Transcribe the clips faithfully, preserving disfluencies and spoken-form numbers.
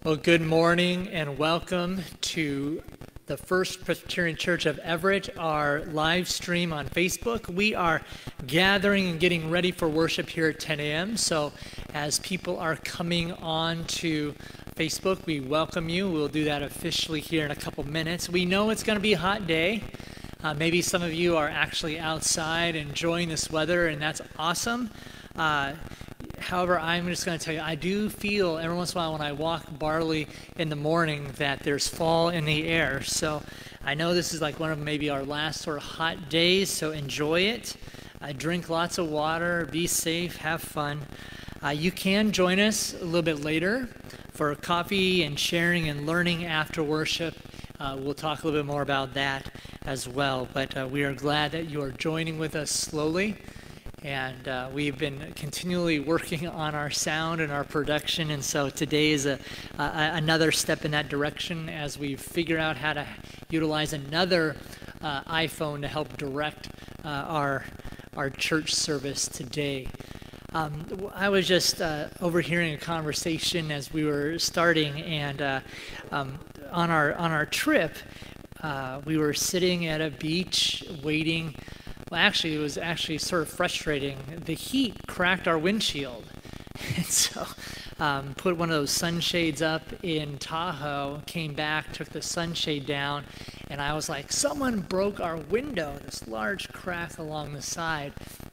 Well, good morning and welcome to the First Presbyterian Church of Everett, our live stream on Facebook. We are gathering and getting ready for worship here at ten a.m. So as people are coming on to Facebook, we welcome you. We'll do that officially here in a couple minutes. We know it's going to be a hot day. Uh, maybe some of you are actually outside enjoying this weather, and that's awesome. Uh, However, I'm just going to tell you, I do feel every once in a while when I walk Barley in the morning that there's fall in the air. So I know this is like one of maybe our last sort of hot days, so enjoy it. Uh, drink lots of water, be safe, have fun. Uh, you can join us a little bit later for coffee and sharing and learning after worship. Uh, we'll talk a little bit more about that as well. But uh, we are glad that you are joining with us slowly. And uh, we've been continually working on our sound and our production, and so today is a, a another step in that direction as we figure out how to utilize another uh, iPhone to help direct uh, our our church service today. Um, I was just uh, overhearing a conversation as we were starting, and uh, um, on our on our trip, uh, we were sitting at a beach waiting. Well, actually, it was actually sort of frustrating. The heat cracked our windshield. And so um, put one of those sunshades up in Tahoe, came back, took the sunshade down, and I was like, someone broke our window, this large crack along the side,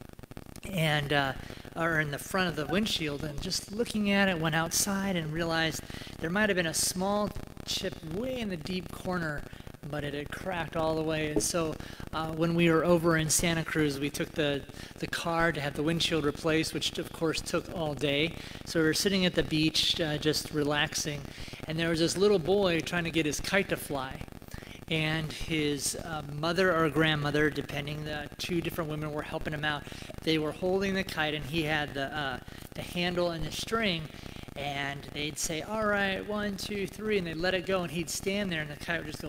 and uh, or in the front of the windshield. And just looking at it, went outside and realized there might have been a small chip way in the deep corner, but it had cracked all the way. And so uh, when we were over in Santa Cruz, we took the, the car to have the windshield replaced, which of course took all day. So we were sitting at the beach uh, just relaxing, and there was this little boy trying to get his kite to fly. And his uh, mother or grandmother, depending, the two different women were helping him out. They were holding the kite, and he had the, uh, the handle and the string, and they'd say, all right, one, two, three, and they'd let it go, and he'd stand there, and the kite would just go,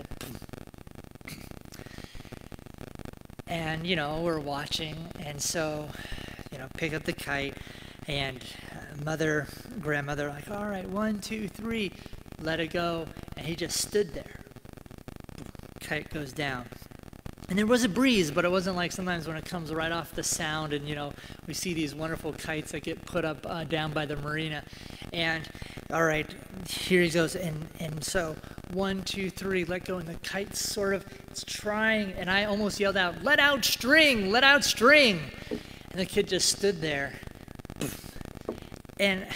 and, you know, we're watching, and so, you know, pick up the kite, and uh, mother, grandmother, like, all right, one, two, three, let it go, and he just stood there. Kite goes down. And there was a breeze, but it wasn't like sometimes when it comes right off the sound, and, you know, we see these wonderful kites that get put up uh, down by the marina. And, all right, here he goes. And, and so, one, two, three, let go. And the kite sort of, it's trying, and I almost yelled out, let out string, let out string. And the kid just stood there. And,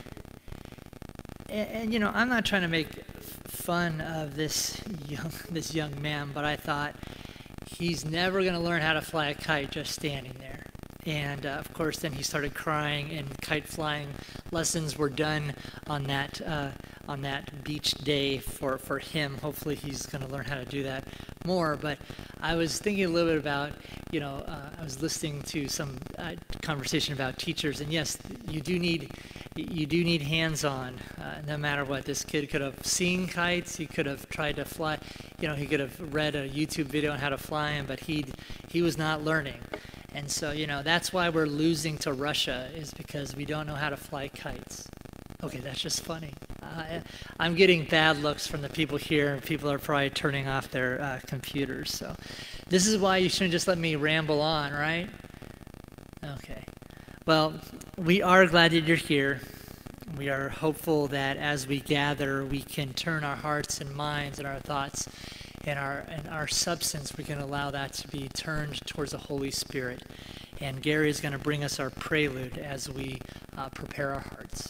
and, and you know, I'm not trying to make fun of this young, this young man, but I thought, he's never going to learn how to fly a kite just standing there. And, uh, of course, then he started crying, and kite flying lessons were done on that uh, on that beach day for, for him. Hopefully he's going to learn how to do that more. But I was thinking a little bit about, you know, uh, I was listening to some uh, conversation about teachers. And, yes, you do need you do need hands-on, uh, no matter what. This kid could have seen kites. He could have tried to fly. You know, he could have read a YouTube video on how to fly them, but he he was not learning. And so, you know, that's why we're losing to Russia, is because we don't know how to fly kites. Okay, that's just funny. Uh, I'm getting bad looks from the people here, and people are probably turning off their uh, computers. So this is why you shouldn't just let me ramble on, right? Okay. Well, we are glad that you're here. We are hopeful that as we gather, we can turn our hearts and minds and our thoughts and our and our substance, we can allow that to be turned towards the Holy Spirit. And Gary is going to bring us our prelude as we uh, prepare our hearts.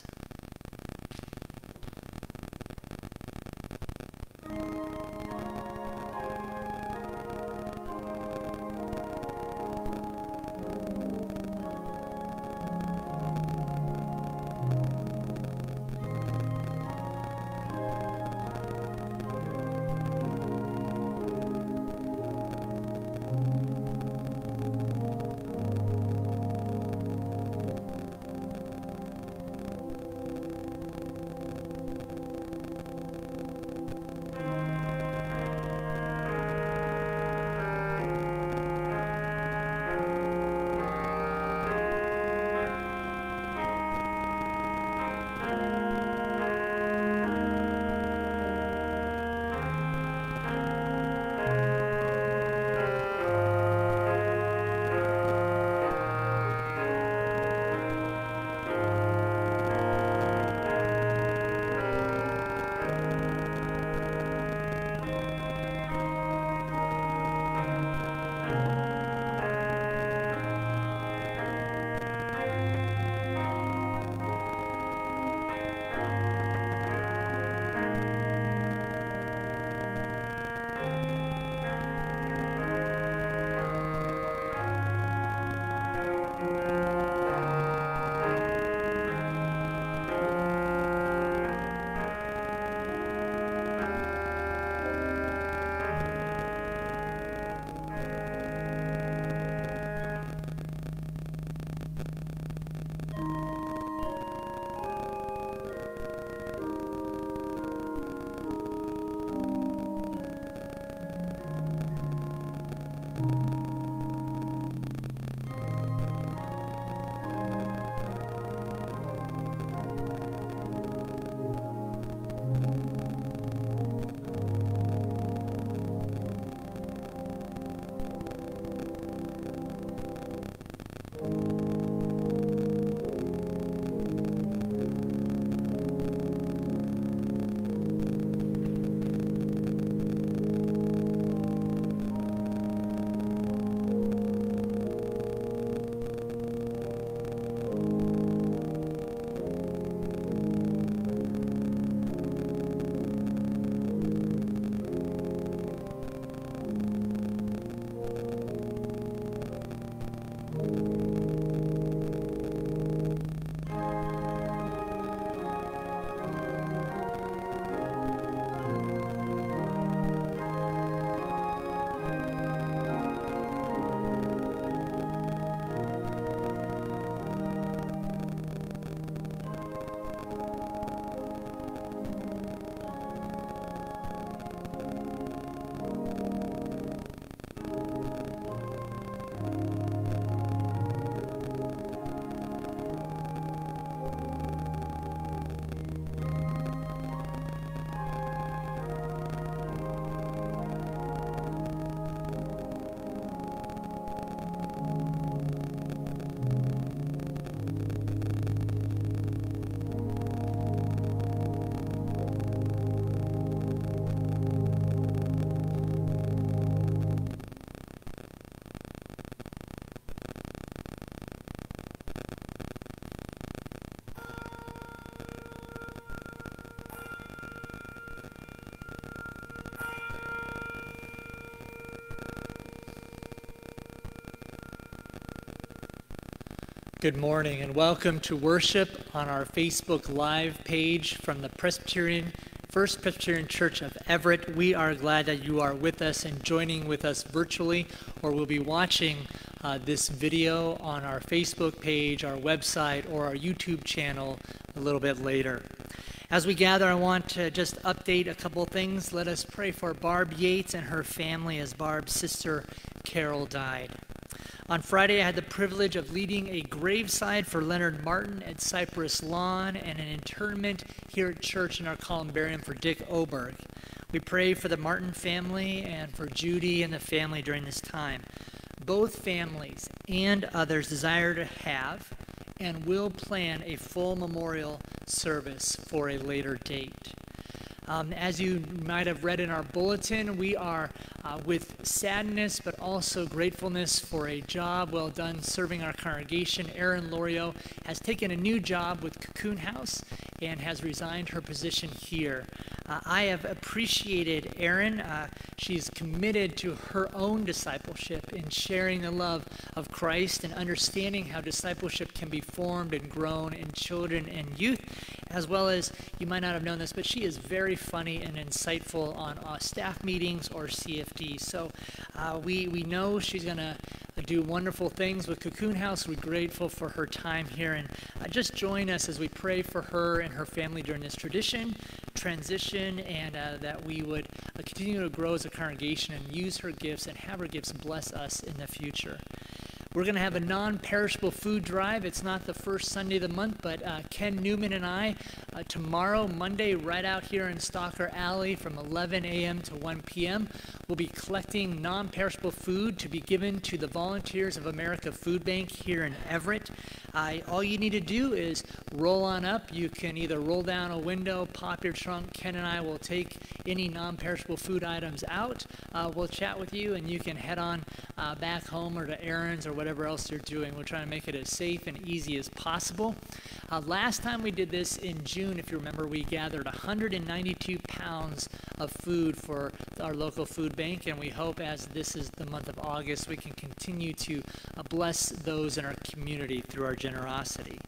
Good morning and welcome to worship on our Facebook Live page from the Presbyterian, First Presbyterian Church of Everett. We are glad that you are with us and joining with us virtually, or will be watching uh, this video on our Facebook page, our website, or our YouTube channel a little bit later. As we gather, I want to just update a couple things. Let us pray for Barb Yates and her family as Barb's sister Carol died. On Friday, I had the privilege of leading a graveside for Leonard Martin at Cypress Lawn and an interment here at church in our columbarium for Dick Oberg. We pray for the Martin family and for Judy and the family during this time. Both families and others desire to have and will plan a full memorial service for a later date. Um, as you might have read in our bulletin, we are uh, with sadness but also gratefulness for a job well done serving our congregation. Erin Lorio has taken a new job with Cocoon House and has resigned her position here. Uh, I have appreciated Erin. Uh, she's committed to her own discipleship in sharing the love of Christ and understanding how discipleship can be formed and grown in children and youth, as well as, you might not have known this, but she is very funny and insightful on uh, staff meetings or C F D. So uh, we, we know she's going to do wonderful things with Cocoon House. We're grateful for her time here, and uh, just join us as we pray for her and her family during this tradition, transition, and uh, that we would uh, continue to grow as a congregation and use her gifts and have her gifts bless us in the future. We're going to have a non-perishable food drive. It's not the first Sunday of the month, but uh, Ken Newman and I, uh, tomorrow, Monday, right out here in Stalker Alley from eleven a.m. to one p.m., we'll be collecting non-perishable food to be given to the Volunteers of America Food Bank here in Everett. Uh, all you need to do is roll on up. You can either roll down a window, pop your trunk. Ken and I will take any non-perishable food items out. Uh, we'll chat with you, and you can head on uh, back home or to errands or whatever else you're doing. We're trying to make it as safe and easy as possible. Uh, last time we did this in June, if you remember, we gathered one hundred ninety-two pounds of food for our local food bank, and we hope as this is the month of August, we can continue to uh, bless those in our community through our generosity.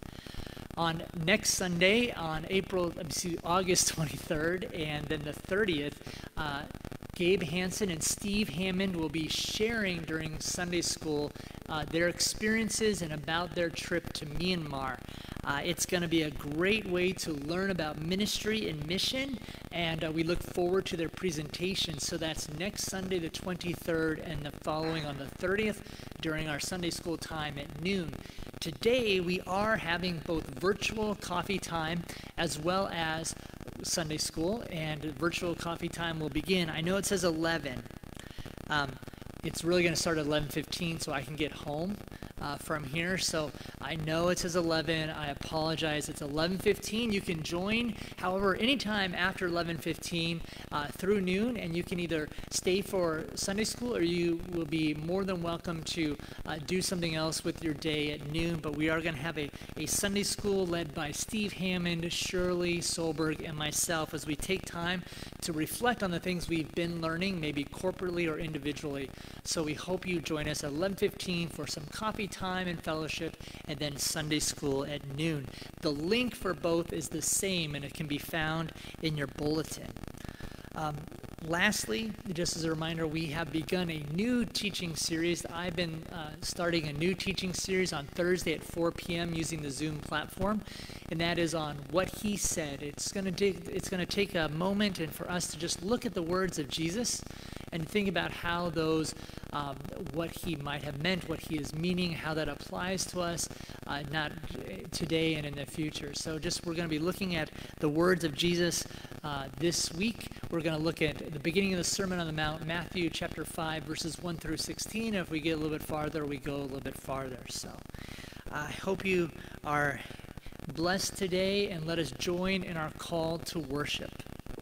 On next Sunday, on April, excuse me, August twenty-third, and then the thirtieth, uh, Gabe Hansen and Steve Hammond will be sharing during Sunday school uh, their experiences and about their trip to Myanmar. Uh, it's going to be a great way to learn about ministry and mission, and uh, we look forward to their presentation. So that's next Sunday the twenty-third and the following on the thirtieth during our Sunday school time at noon. Today we are having both virtual coffee time as well as Sunday school, and virtual coffee time will begin. I know it says eleven. Um, it's really going to start at eleven fifteen so I can get home uh, from here. So I know it says eleven. I apologize. It's eleven fifteen. You can join, however, anytime after eleven fifteen uh, through noon, and you can either stay for Sunday school or you will be more than welcome to uh, do something else with your day at noon. But we are going to have a, a Sunday school led by Steve Hammond, Shirley Solberg, and myself as we take time to reflect on the things we've been learning, maybe corporately or individually. So we hope you join us at eleven fifteen for some coffee time and fellowship, and then Sunday school at noon. The link for both is the same, and it can be found in your bulletin. Um, lastly, just as a reminder, we have begun a new teaching series. I've been uh, starting a new teaching series on Thursday at four p.m. using the Zoom platform, and that is on what he said. It's going to take, it's going to take a moment and for us to just look at the words of Jesus and think about how those, um, what he might have meant, what he is meaning, how that applies to us, uh, not today and in the future. So just we're going to be looking at the words of Jesus uh, this week. We're going to look at the beginning of the Sermon on the Mount, Matthew chapter five, verses one through sixteen. If we get a little bit farther, we go a little bit farther. So I hope you are blessed today, and let us join in our call to worship.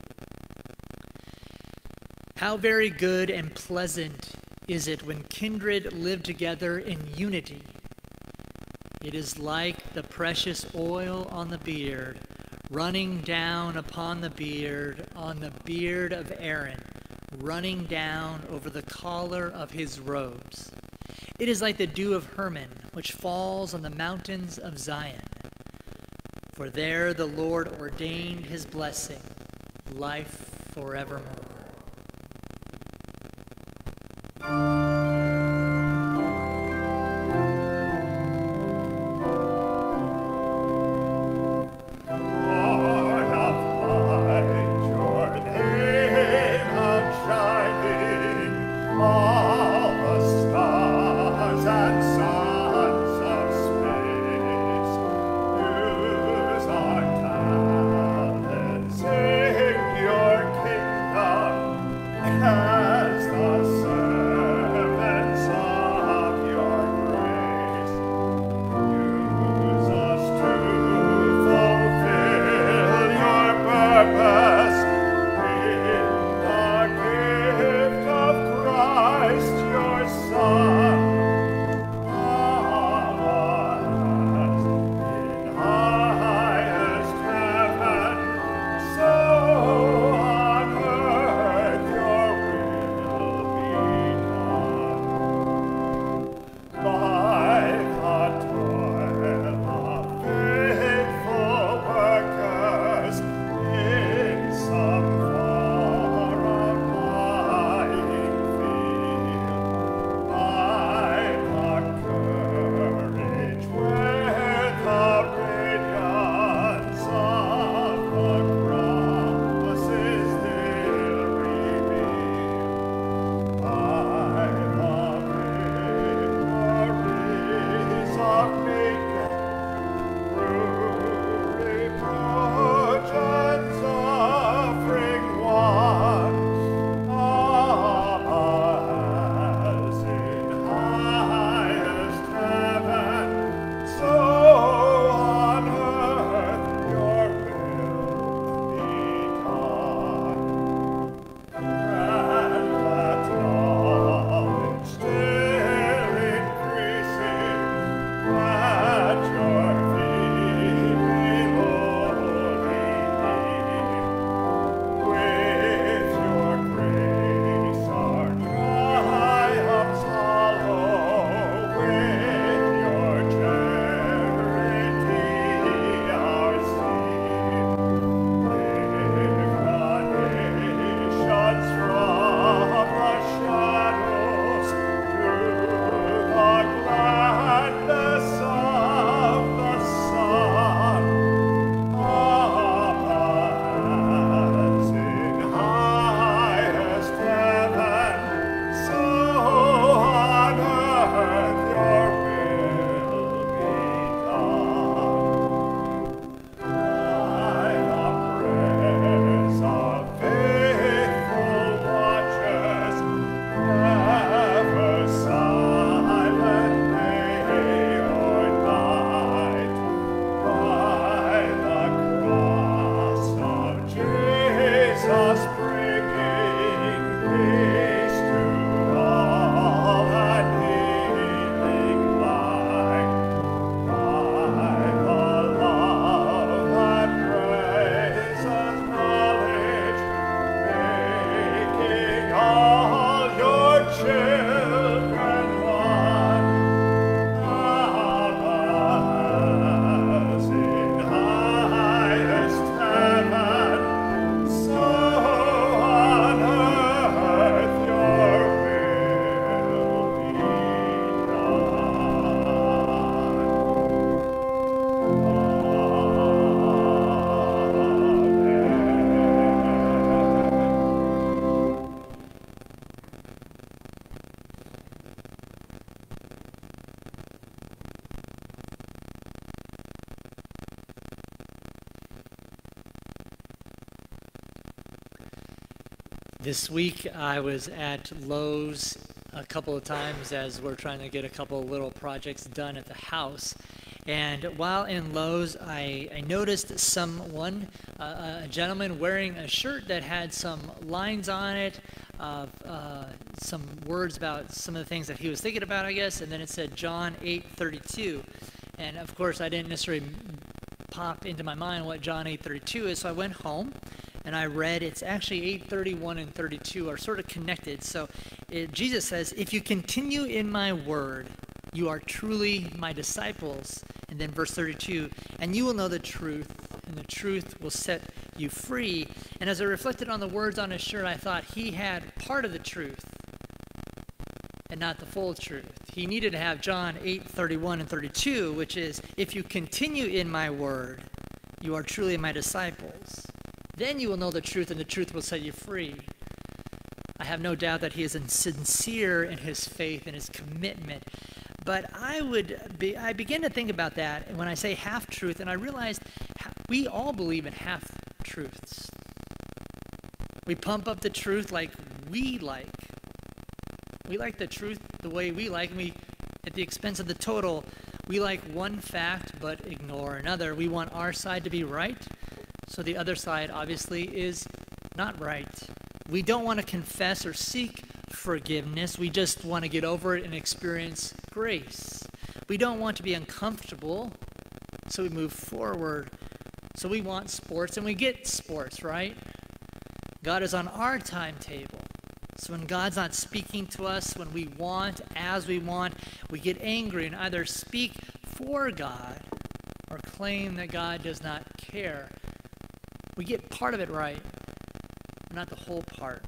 How very good and pleasant is it when kindred live together in unity. It is like the precious oil on the beard, running down upon the beard, on the beard of Aaron, running down over the collar of his robes. It is like the dew of Hermon, which falls on the mountains of Zion. For there the Lord ordained his blessing, life forevermore. This week I was at Lowe's a couple of times as we're trying to get a couple of little projects done at the house. And while in Lowe's, I, I noticed someone, uh, a gentleman wearing a shirt that had some lines on it, uh, uh, some words about some of the things that he was thinking about, I guess, and then it said John eight thirty-two. And of course, I didn't necessarily pop into my mind what John eight thirty-two is, so I went home and I read, it's actually eight thirty-one and thirty-two are sort of connected. So it, Jesus says, if you continue in my word, you are truly my disciples. And then verse thirty-two, and you will know the truth, and the truth will set you free. And as I reflected on the words on his shirt, I thought he had part of the truth and not the full truth. He needed to have John eight thirty-one and thirty-two, which is, if you continue in my word, you are truly my disciples. Then you will know the truth, and the truth will set you free. I have no doubt that he is sincere in his faith and his commitment. But I would be, I begin to think about that when I say half-truth, and I realized we all believe in half-truths. We pump up the truth like we like. We like the truth the way we like, and we, at the expense of the total, we like one fact but ignore another. We want our side to be right, so the other side obviously is not right. We don't want to confess or seek forgiveness. We just want to get over it and experience grace. We don't want to be uncomfortable, so we move forward. So we want sports, and we get sports, right? God is on our timetable. So when God's not speaking to us, when we want, as we want, we get angry and either speak for God or claim that God does not care. We get part of it right, but not the whole part.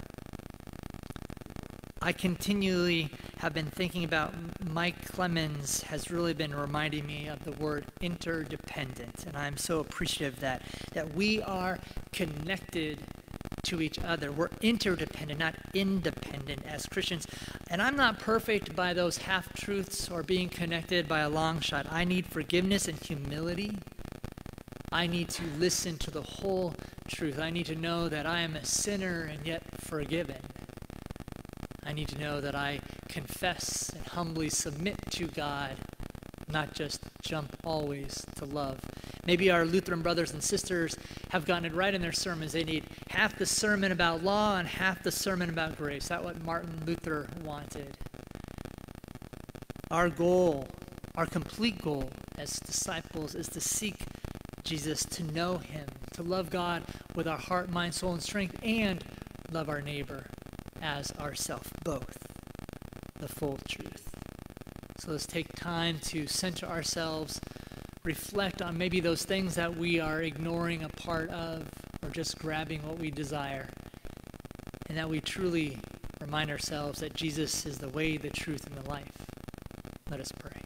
I continually have been thinking about Mike Clemens has really been reminding me of the word interdependent, and I'm so appreciative of that, that we are connected to each other. We're interdependent, not independent as Christians. And I'm not perfect by those half-truths or being connected by a long shot. I need forgiveness and humility. I need to listen to the whole truth. I need to know that I am a sinner and yet forgiven. I need to know that I confess and humbly submit to God, not just jump always to love. Maybe our Lutheran brothers and sisters have gotten it right in their sermons. They need half the sermon about law and half the sermon about grace. That's what Martin Luther wanted. Our goal, our complete goal as disciples is to seek Jesus, to know him, to love God with our heart, mind, soul, and strength, and love our neighbor as ourself, both, the full truth. So let's take time to center ourselves, reflect on maybe those things that we are ignoring a part of or just grabbing what we desire, and that we truly remind ourselves that Jesus is the way, the truth, and the life. Let us pray.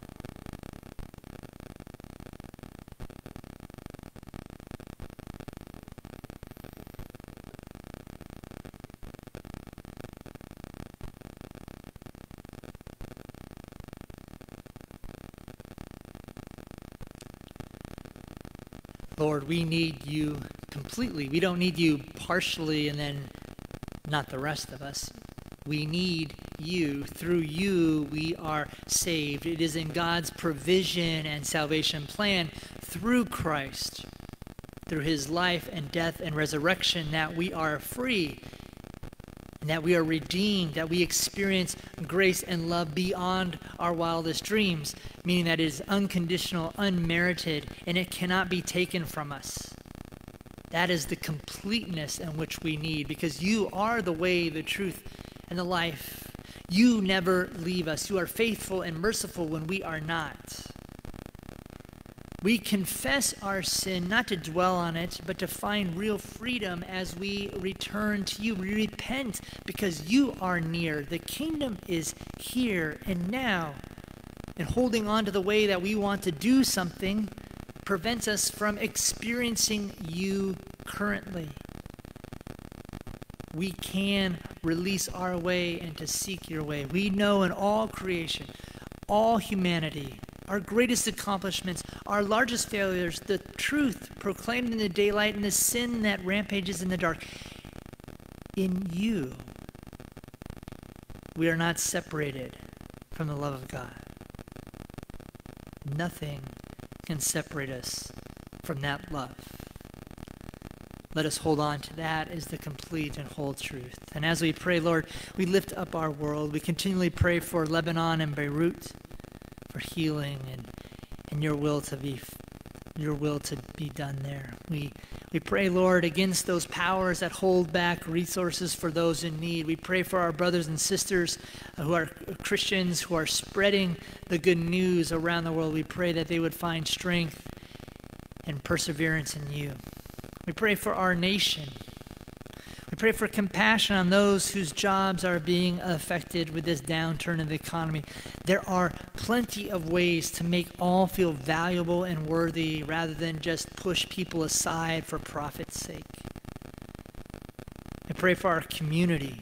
Lord, we need you completely. We don't need you partially and then not the rest of us. We need you. Through you, we are saved. It is in God's provision and salvation plan through Christ, through his life and death and resurrection, that we are free and that we are redeemed, that we experience grace and love beyond our wildest dreams, meaning that it is unconditional, unmerited, and it cannot be taken from us. That is the completeness in which we need, because you are the way, the truth, and the life. You never leave us. You are faithful and merciful when we are not. We confess our sin, not to dwell on it, but to find real freedom as we return to you. We repent because you are near. The kingdom is here and now. And holding on to the way that we want to do something prevents us from experiencing you currently. We can release our way and to seek your way. We know in all creation, all humanity, our greatest accomplishments, our largest failures, the truth proclaimed in the daylight and the sin that rampages in the dark. In you, we are not separated from the love of God. Nothing can separate us from that love. Let us hold on to that as the complete and whole truth. And as we pray, Lord, we lift up our world. We continually pray for Lebanon and Beirut, for healing and, and your will to be your will to be done there. We We pray, Lord, against those powers that hold back resources for those in need. We pray for our brothers and sisters who are Christians, who are spreading the good news around the world. We pray that they would find strength and perseverance in you. We pray for our nation. We pray for compassion on those whose jobs are being affected with this downturn in the economy. There are plenty of ways to make all feel valuable and worthy rather than just push people aside for profit's sake. We pray for our community.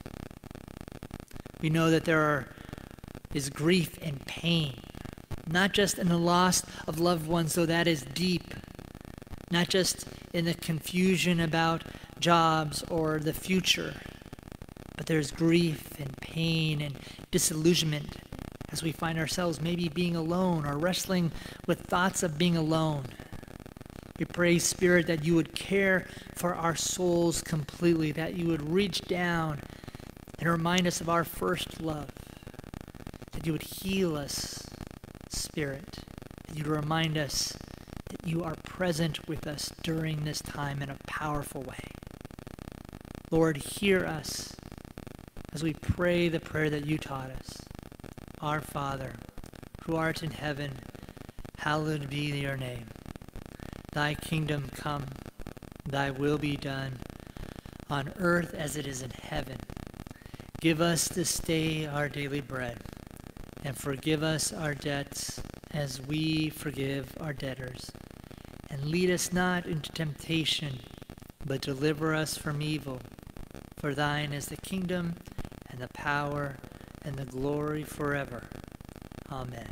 We know that there are, is grief and pain, not just in the loss of loved ones, though that is deep, not just in the confusion about jobs or the future, but there's grief and pain and disillusionment as we find ourselves maybe being alone or wrestling with thoughts of being alone. We pray, Spirit, that you would care for our souls completely, that you would reach down and remind us of our first love, that you would heal us, Spirit, that you'd remind us that you are present with us during this time in a powerful way. Lord, hear us as we pray the prayer that you taught us. Our Father, who art in heaven, hallowed be your name. Thy kingdom come, thy will be done, on earth as it is in heaven. Give us this day our daily bread, and forgive us our debts as we forgive our debtors. And lead us not into temptation, but deliver us from evil. For thine is the kingdom, and the power, and the glory forever. Amen.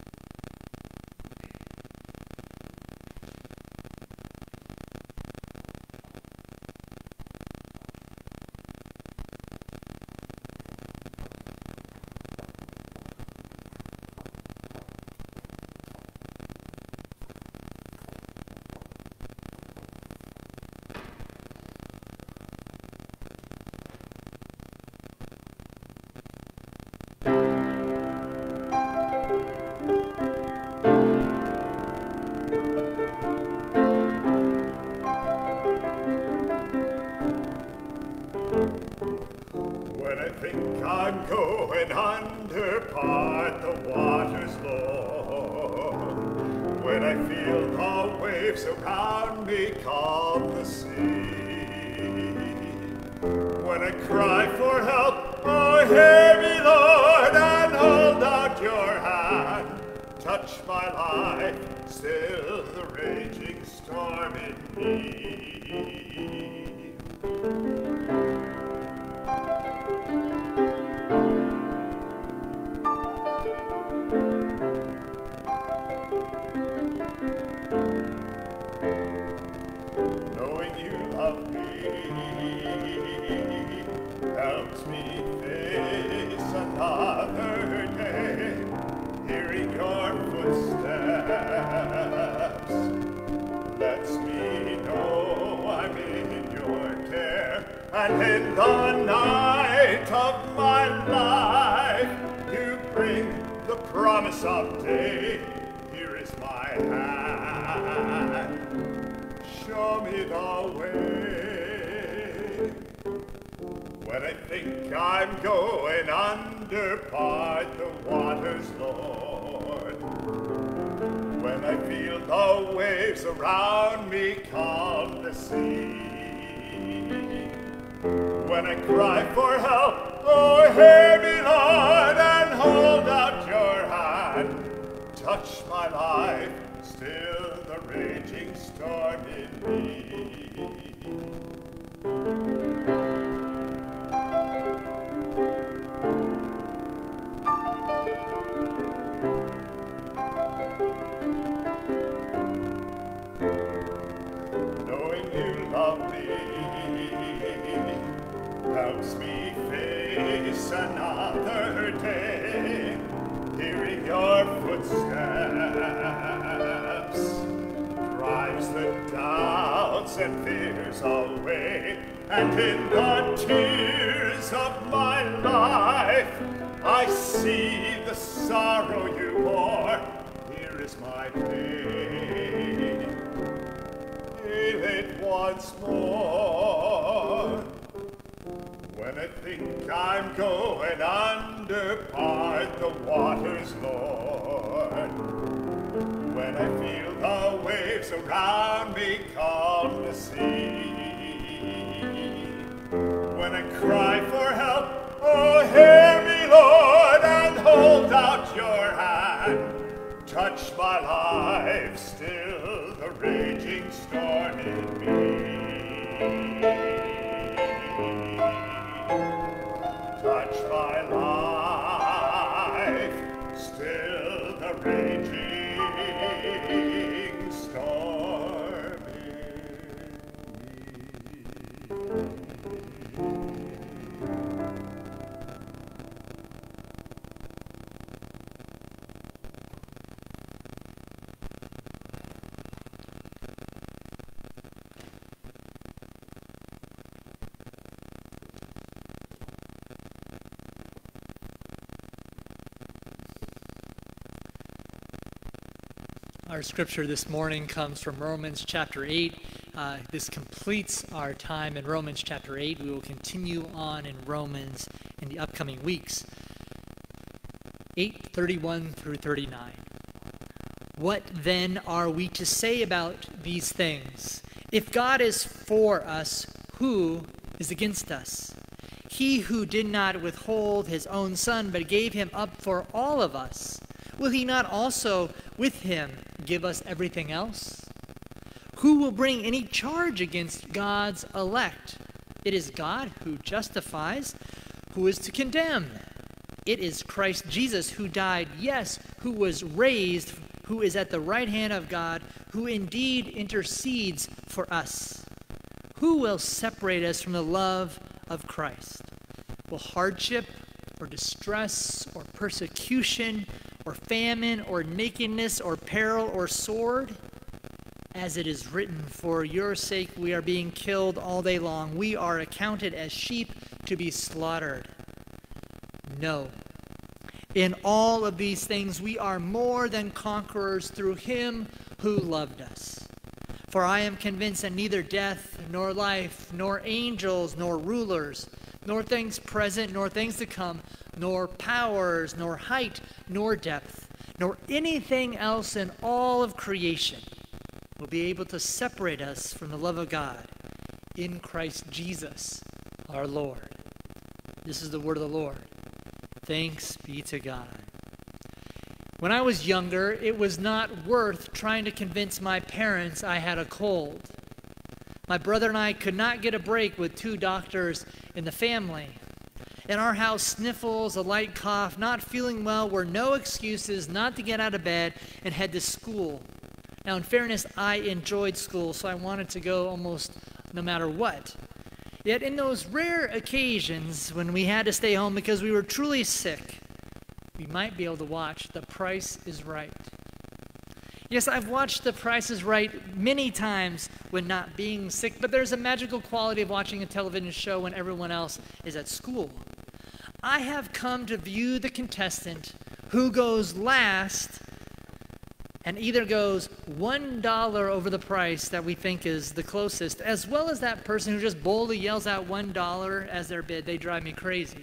When I think I'm going under, part the waters, Lord. When I feel the waves around me calm the sea. When I cry for help, oh hear me, Lord, and hold out your hand. Touch my life, still the raging storm in me. Knowing you love me helps me face another day. Hearing your footsteps lets me know I'm in your care. And in the night of my life, you bring the promise of day. Here is my hand. Show me the way. When I think I'm going under, part the waters, Lord. When I feel the waves around me calm the sea. When I cry for help, oh hear me, Lord, and hold out your hand. Touch my life, still the raging storm in me. Knowing you love me helps me face another day. Hearing your footsteps drives the doubts and fears away. And in the tears of my life, I see the sorrow you bore. Here is my pain. Heal it once more. When I think I'm going under, part the waters, Lord. When I feel the waves around me calm the sea. When I cry for help, oh, hear me, Lord, and hold out your hand. Touch my life, still the raging storm in me. Touch my life, still the raging storm in me. Our scripture this morning comes from Romans chapter eight. Uh, this completes our time in Romans chapter eight. We will continue on in Romans in the upcoming weeks. eight thirty-one through thirty-nine. What then are we to say about these things? If God is for us, who is against us? He who did not withhold his own son, but gave him up for all of us, will he not also with him give us everything else? Who will bring any charge against God's elect? It is God who justifies. Who is to condemn? It is Christ Jesus who died, yes, who was raised, who is at the right hand of God, who indeed intercedes for us. Who will separate us from the love of Christ? Will hardship or distress or persecution or famine or nakedness or peril or sword? As it is written, for your sake we are being killed all day long. We are accounted as sheep to be slaughtered. No. In all of these things we are more than conquerors through him who loved us. For I am convinced that neither death, nor life, nor angels, nor rulers, nor things present, nor things to come, nor powers, nor height, nor depth, nor anything else in all of creation will be able to separate us from the love of God in Christ Jesus our Lord. This is the word of the Lord. Thanks be to God. When I was younger, it was not worth trying to convince my parents I had a cold. My brother and I could not get a break with two doctors in the family. In our house, sniffles, a light cough, not feeling well were no excuses not to get out of bed and head to school. Now, in fairness, I enjoyed school, so I wanted to go almost no matter what. Yet in those rare occasions when we had to stay home because we were truly sick, we might be able to watch The Price is Right. Yes, I've watched The Price is Right many times when not being sick, but there's a magical quality of watching a television show when everyone else is at school. I have come to view the contestant who goes last and either goes one dollar over the price that we think is the closest, as well as that person who just boldly yells out one dollar as their bid. They drive me crazy.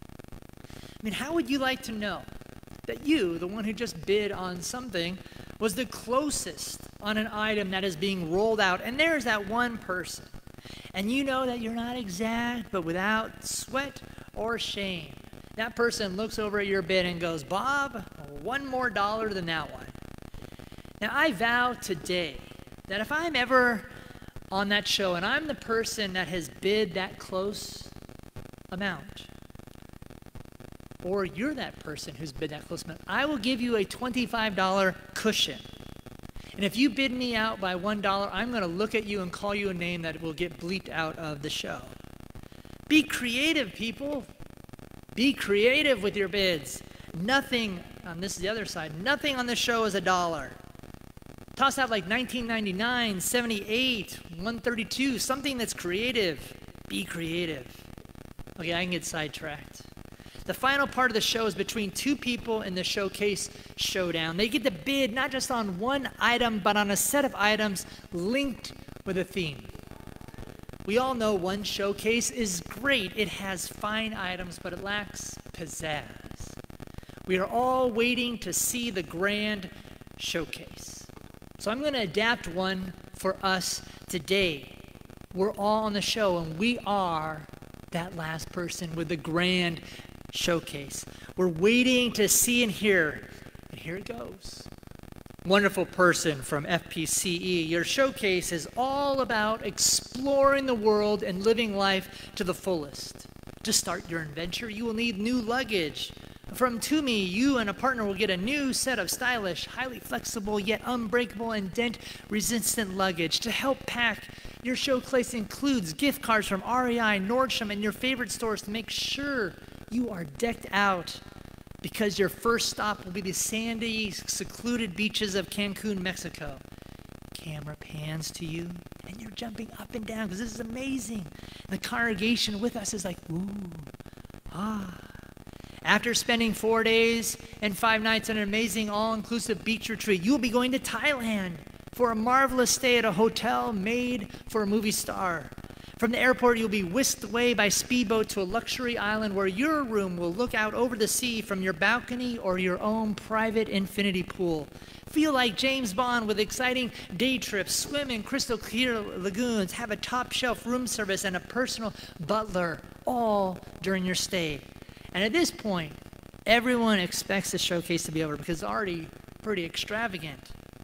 I mean, how would you like to know that you, the one who just bid on something, was the closest on an item that is being rolled out, and there's that one person, and you know that you're not exact, but without sweat or shame, that person looks over at your bid and goes, Bob, one more dollar than that one. Now, I vow today that if I'm ever on that show and I'm the person that has bid that close amount, or you're that person who's bid that close amount, I will give you a twenty-five dollar cushion. And if you bid me out by one dollar, I'm going to look at you and call you a name that will get bleeped out of the show. Be creative, people. Be creative with your bids. Nothing, on this is the other side, nothing on the show is a dollar. Toss out like nineteen ninety-nine, seventy-eight, one thirty-two, something that's creative. Be creative. Okay, I can get sidetracked. The final part of the show is between two people in the showcase showdown. They get to bid not just on one item, but on a set of items linked with a theme. We all know one showcase is great. It has fine items, but it lacks pizzazz. We are all waiting to see the grand showcase. So I'm going to adapt one for us today. We're all on the show, and we are that last person with the grand showcase. We're waiting to see and hear, and here it goes. Wonderful person from F P C E, your showcase is all about exploring the world and living life to the fullest. To start your adventure, you will need new luggage. From Tumi, you and a partner will get a new set of stylish, highly flexible, yet unbreakable and dent-resistant luggage. To help pack, your showcase includes gift cards from R E I, Nordstrom, and your favorite stores to make sure you are decked out, because your first stop will be the sandy, secluded beaches of Cancun, Mexico. Camera pans to you, and you're jumping up and down because this is amazing. The congregation with us is like, ooh, ah. After spending four days and five nights on an amazing all-inclusive beach retreat, you will be going to Thailand for a marvelous stay at a hotel made for a movie star. From the airport, you'll be whisked away by speedboat to a luxury island where your room will look out over the sea from your balcony or your own private infinity pool. Feel like James Bond with exciting day trips, swim in crystal clear lagoons, have a top-shelf room service, and a personal butler, all during your stay. And at this point, everyone expects the showcase to be over because it's already pretty extravagant.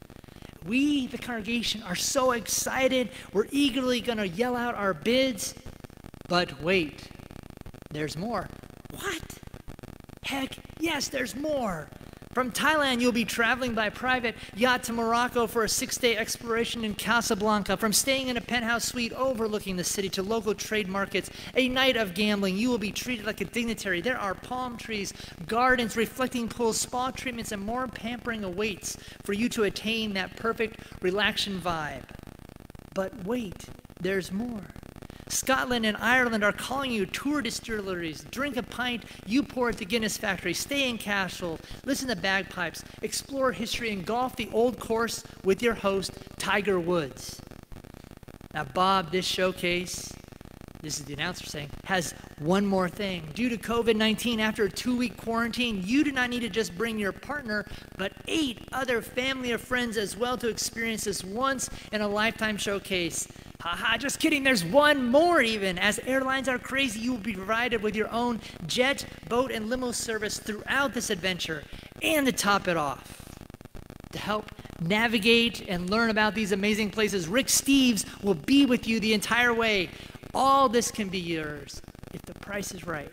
We, the congregation, are so excited. We're eagerly going to yell out our bids. But wait, there's more. What? Heck, yes, there's more. From Thailand, you'll be traveling by private yacht to Morocco for a six-day exploration in Casablanca. From staying in a penthouse suite overlooking the city to local trade markets, a night of gambling, you will be treated like a dignitary. There are palm trees, gardens, reflecting pools, spa treatments, and more pampering awaits for you to attain that perfect relaxation vibe. But wait, there's more. Scotland and Ireland are calling you. Tour distilleries, drink a pint you pour at the Guinness factory, stay in castles, listen to bagpipes, explore history, and golf the old course with your host, Tiger Woods. Now, Bob, this showcase, this is the announcer saying, has one more thing. Due to COVID nineteen, after a two-week quarantine, you do not need to just bring your partner, but eight other family or friends as well to experience this once-in-a-lifetime showcase. Haha, just kidding, there's one more even. As airlines are crazy, you will be provided with your own jet, boat, and limo service throughout this adventure. And to top it off, to help navigate and learn about these amazing places, Rick Steves will be with you the entire way. All this can be yours if the price is right.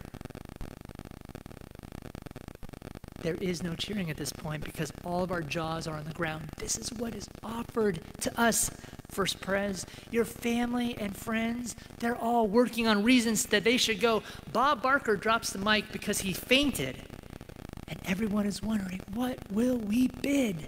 There is no cheering at this point because all of our jaws are on the ground. This is what is offered to us. First Pres, your family and friends, they're all working on reasons that they should go. Bob Barker drops the mic because he fainted. And everyone is wondering, what will we bid?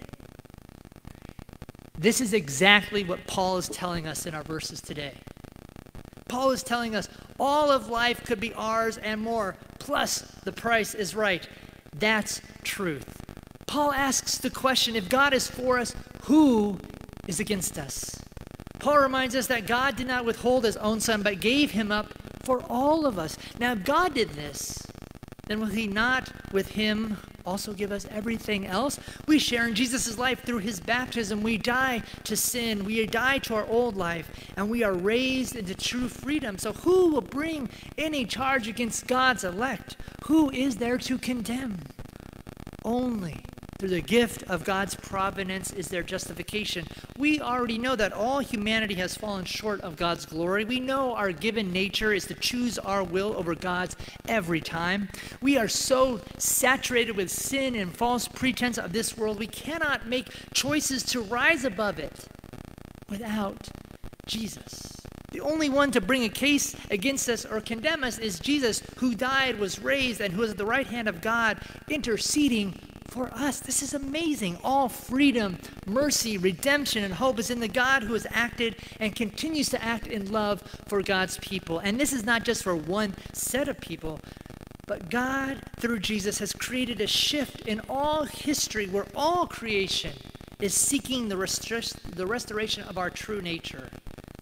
This is exactly what Paul is telling us in our verses today. Paul is telling us all of life could be ours and more, plus the price is right. That's truth. Paul asks the question, if God is for us, who is against us? Paul reminds us that God did not withhold his own son, but gave him up for all of us. Now, if God did this, then will he not with him also give us everything else? We share in Jesus' life through his baptism. We die to sin. We die to our old life, and we are raised into true freedom. So who will bring any charge against God's elect? Who is there to condemn? Only through the gift of God's providence is their justification. We already know that all humanity has fallen short of God's glory. We know our given nature is to choose our will over God's every time. We are so saturated with sin and false pretense of this world, we cannot make choices to rise above it without Jesus. The only one to bring a case against us or condemn us is Jesus, who died, was raised, and who is at the right hand of God, interceding for us. This is amazing. All freedom, mercy, redemption, and hope is in the God who has acted and continues to act in love for God's people. And this is not just for one set of people, but God, through Jesus, has created a shift in all history where all creation is seeking the, rest- the restoration of our true nature.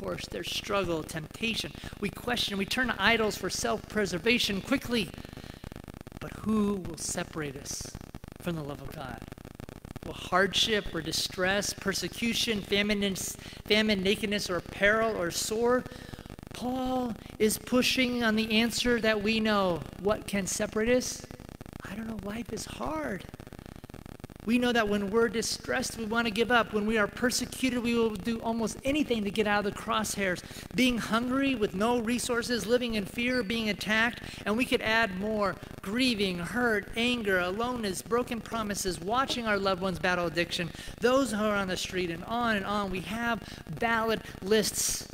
course, there's struggle, temptation. We question, we turn to idols for self-preservation quickly. But who will separate us from the love of God? Will hardship or distress, persecution, famine, famine, nakedness, or peril, or sword? Paul is pushing on the answer that we know. What can separate us? I don't know. Life is hard. We know that when we're distressed, we want to give up. When we are persecuted, we will do almost anything to get out of the crosshairs. Being hungry with no resources, living in fear, being attacked, and we could add more. Grieving, hurt, anger, aloneness, broken promises, watching our loved ones battle addiction, those who are on the street, and on and on. We have valid lists.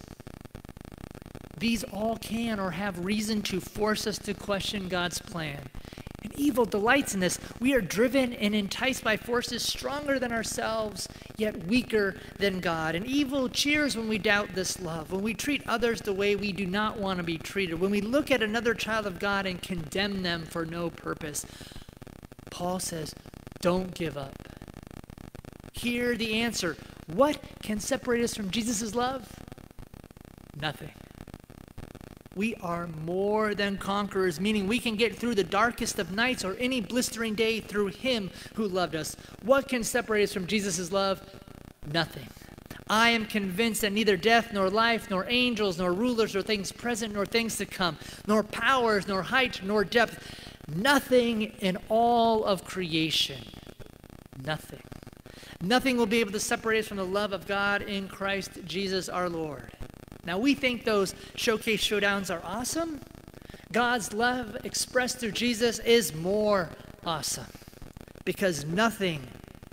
These all can or have reason to force us to question God's plan. And evil delights in this. We are driven and enticed by forces stronger than ourselves, yet weaker than God. And evil cheers when we doubt this love, when we treat others the way we do not want to be treated, when we look at another child of God and condemn them for no purpose. Paul says, don't give up. Hear the answer. What can separate us from Jesus' love? Nothing. We are more than conquerors, meaning we can get through the darkest of nights or any blistering day through him who loved us. What can separate us from Jesus' love? Nothing. I am convinced that neither death, nor life, nor angels, nor rulers, nor things present, nor things to come, nor powers, nor height, nor depth, nothing in all of creation, nothing. Nothing will be able to separate us from the love of God in Christ Jesus our Lord. Now, we think those showcase showdowns are awesome. God's love expressed through Jesus is more awesome because nothing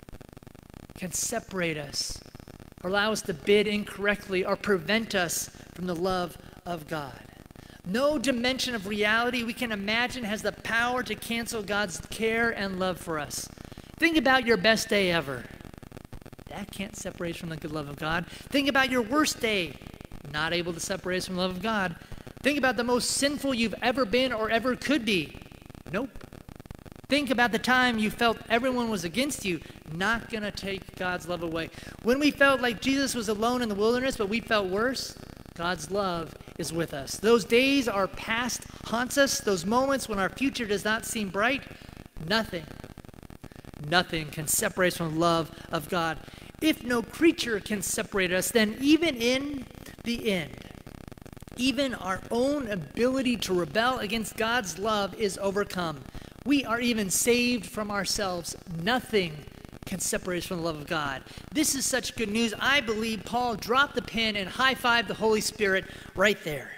can separate us or allow us to bid incorrectly or prevent us from the love of God. No dimension of reality we can imagine has the power to cancel God's care and love for us. Think about your best day ever. That can't separate us from the good love of God. Think about your worst day. Not able to separate us from the love of God. Think about the most sinful you've ever been or ever could be. Nope. Think about the time you felt everyone was against you. Not going to take God's love away. When we felt like Jesus was alone in the wilderness, but we felt worse, God's love is with us. Those days our past haunts us. Those moments when our future does not seem bright. Nothing, nothing can separate us from the love of God. If no creature can separate us, then even in the end, even our own ability to rebel against God's love is overcome. We are even saved from ourselves. Nothing can separate us from the love of God. This is such good news. I believe Paul dropped the pen and high-fived the Holy Spirit right there.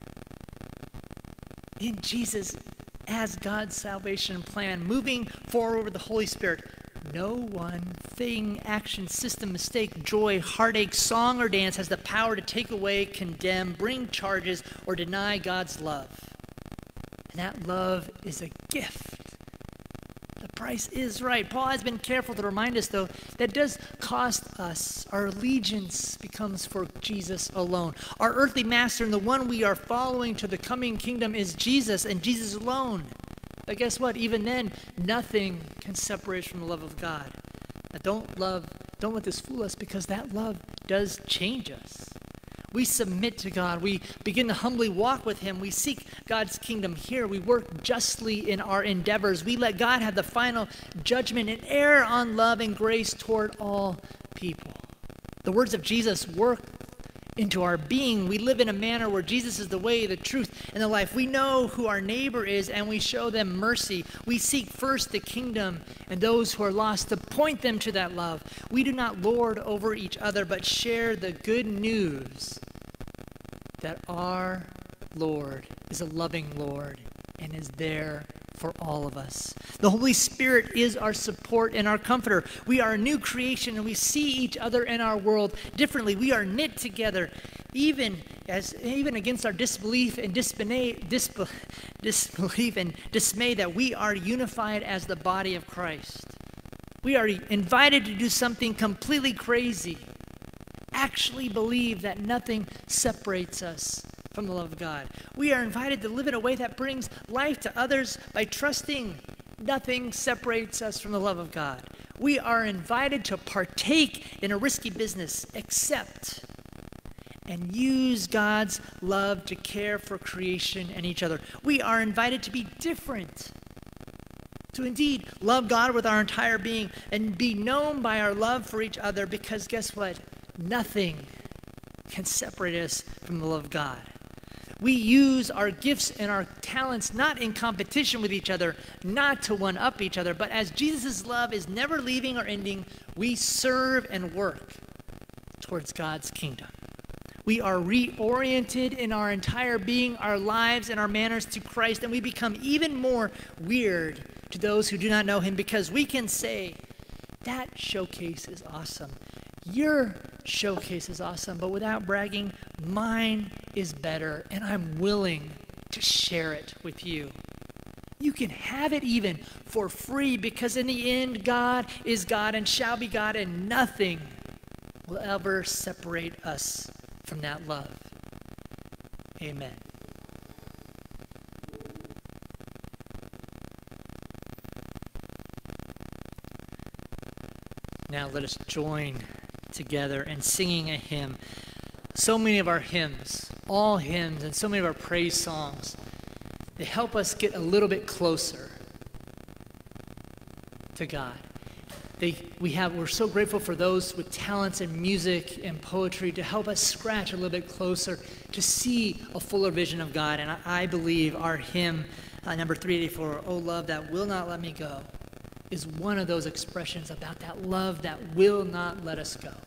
In Jesus, as God's salvation plan, moving forward with the Holy Spirit, no one thing, action, system, mistake, joy, heartache, song, or dance has the power to take away, condemn, bring charges, or deny God's love. And that love is a gift. The price is right. Paul has been careful to remind us, though, that does cost us. Our allegiance becomes for Jesus alone. Our earthly master and the one we are following to the coming kingdom is Jesus and Jesus alone. But guess what? Even then, nothing can separate us from the love of God. Now, don't love, don't let this fool us, because that love does change us. We submit to God. We begin to humbly walk with him. We seek God's kingdom here. We work justly in our endeavors. We let God have the final judgment and err on love and grace toward all people. The words of Jesus work into our being. We live in a manner where Jesus is the way, the truth, and the life. We know who our neighbor is, and we show them mercy. We seek first the kingdom and those who are lost to point them to that love. We do not lord over each other, but share the good news that our Lord is a loving Lord and is there for all of us. The Holy Spirit is our support and our comforter. We are a new creation, and we see each other in our world differently. We are knit together, even as even against our disbelief and disbelief, disbelief and dismay, that we are unified as the body of Christ. We are invited to do something completely crazy. Actually believe that nothing separates us from the love of God. We are invited to live in a way that brings life to others by trusting nothing separates us from the love of God. We are invited to partake in a risky business, except and use God's love to care for creation and each other. We are invited to be different, to indeed love God with our entire being and be known by our love for each other, because guess what? Nothing can separate us from the love of God. We use our gifts and our talents not in competition with each other, not to one-up each other, but as Jesus' love is never leaving or ending, we serve and work towards God's kingdom. We are reoriented in our entire being, our lives, and our manners to Christ, and we become even more weird to those who do not know him, because we can say, that showcase is awesome. Your showcase is awesome, but without bragging, mine is better, and I'm willing to share it with you. You can have it even for free, because in the end, God is God and shall be God, and nothing will ever separate us from that love. Amen. Now let us join together in singing a hymn. So many of our hymns, all hymns, and so many of our praise songs, they help us get a little bit closer to God. They, we have, we're so grateful for those with talents in music and poetry to help us scratch a little bit closer to see a fuller vision of God. And I, I believe our hymn, uh, number three eighty-four, "Oh Love That Will Not Let Me Go," is one of those expressions about that love that will not let us go.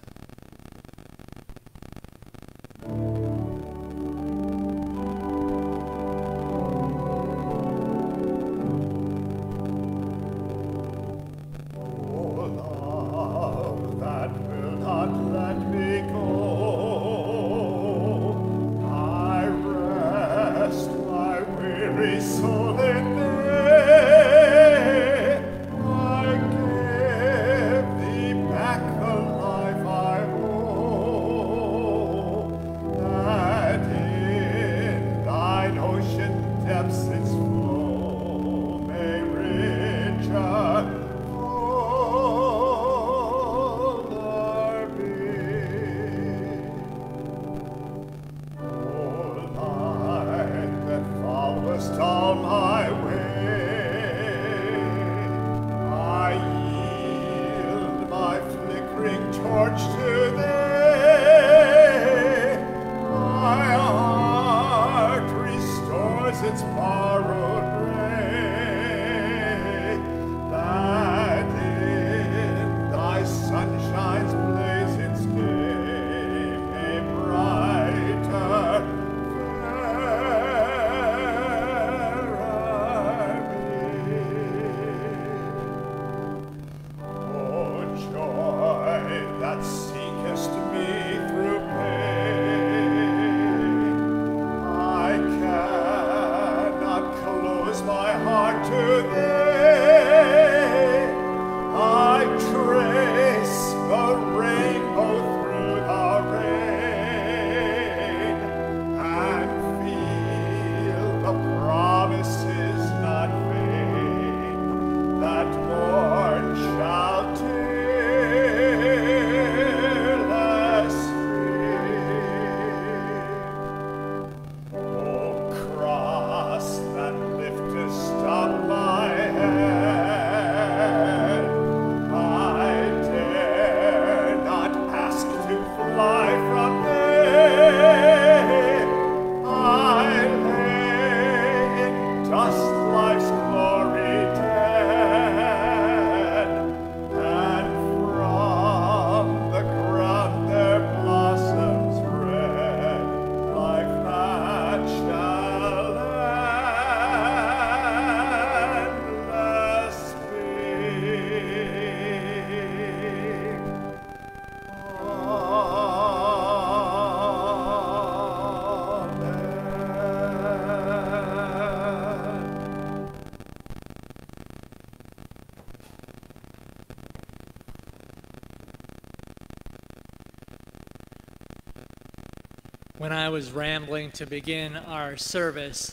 When I was rambling to begin our service,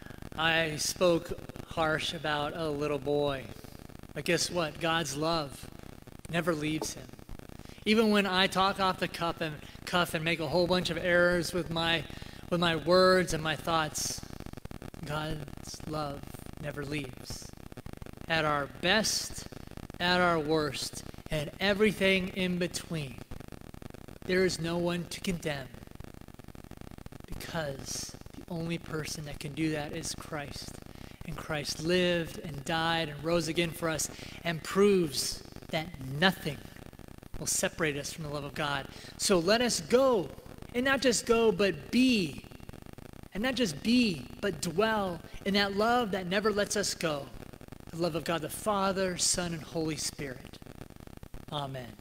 I spoke harsh about a little boy. But guess what? God's love never leaves him. Even when I talk off the cuff and cuff and make a whole bunch of errors with my with my words and my thoughts, God's love never leaves. At our best, at our worst, and everything in between, there is no one to condemn, because the only person that can do that is Christ. And Christ lived and died and rose again for us and proves that nothing will separate us from the love of God. So let us go, and not just go, but be. And not just be, but dwell in that love that never lets us go. The love of God the Father, Son, and Holy Spirit. Amen.